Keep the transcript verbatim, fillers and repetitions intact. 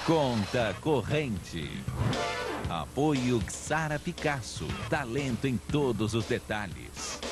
Conta corrente. Apoio Xara Picasso. Talento em todos os detalhes.